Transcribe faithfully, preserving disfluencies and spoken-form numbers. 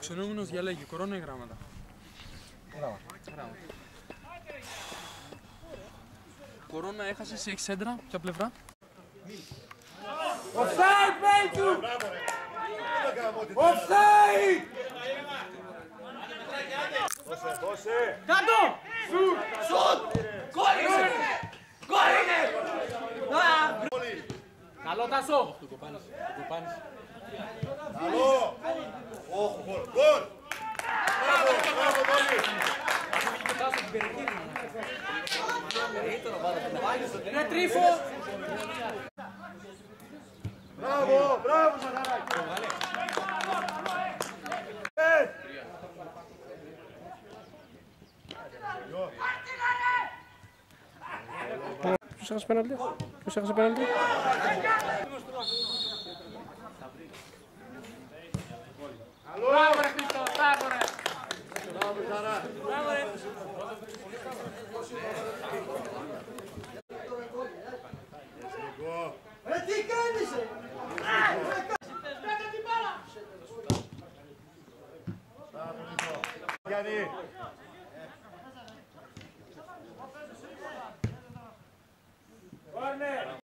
φιλοξενούμενος διαλέγει κορώνα ή γράμματα. Γράμματα. Γράμματα. Κορώνα έχασε σε εξέντρα, ποια πλευρά? Offside, Μπέιτου! Offside! Δώσε, δώσε! Κάτω! Σουτ! Σουτ! Γκολ είναι! Γκολ είναι! Καλό Τάσο! Το κοπάνεις, το κοπάνεις. Καλό! Όχι, γκολ, γκολ! Μπράβο, μπράβο, Τόλι! Είναι τρίφο! Μπράβο, μπράβο, Σαχαράκη! Ε! Ποιος έχασε πέναλτι? Ποιος έχασε πέναλτι? Μπράβο ρε Χρήστο, μπράβο ρε! Μπράβο, Ζαρά! Μπράβο ρε! Ρε τι κάνεις! Πέτα την μπάλα! Γιάννη! Κόρνερ!